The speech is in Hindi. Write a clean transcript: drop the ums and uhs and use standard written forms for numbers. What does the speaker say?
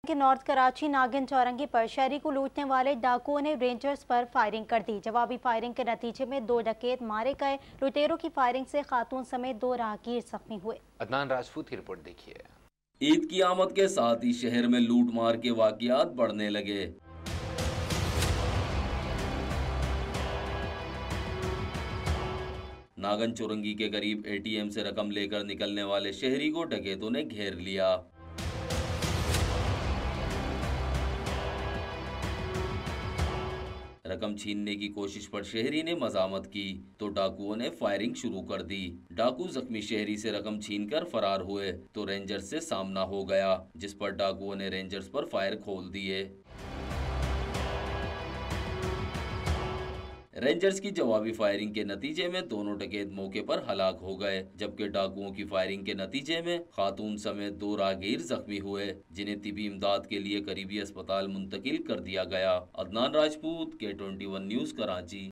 के नॉर्थ कराची नागिन चौरंगी पर शहरी को लूटने वाले डाकुओं ने रेंजर्स पर फायरिंग कर दी। जवाबी फायरिंग के नतीजे में 2 डकैत मारे गए। लुटेरों की फायरिंग से खातून समेत 2 राहगीर जख्मी हुए। अदनान राजपूत की रिपोर्ट देखिए। ईद की आमद के साथ ही शहर में लूट मार के वाकयात बढ़ने लगे। नागन चौरंगी के करीब एटीएम से रकम लेकर निकलने वाले शहरी को डकैतों ने घेर लिया। रकम छीनने की कोशिश पर शहरी ने मजामत की तो डाकुओं ने फायरिंग शुरू कर दी। डाकू जख्मी शहरी से रकम छीनकर फरार हुए तो रेंजर्स से सामना हो गया, जिस पर डाकुओं ने रेंजर्स पर फायर खोल दिए। रेंजर्स की जवाबी फायरिंग के नतीजे में दोनों डकैत मौके पर हलाक हो गए, जबकि डाकुओं की फायरिंग के नतीजे में खातून समेत 2 राहगीर जख्मी हुए, जिन्हें तिबी इमदाद के लिए करीबी अस्पताल मुंतकिल कर दिया गया। Adnan Rajput, K21 news, Karachi.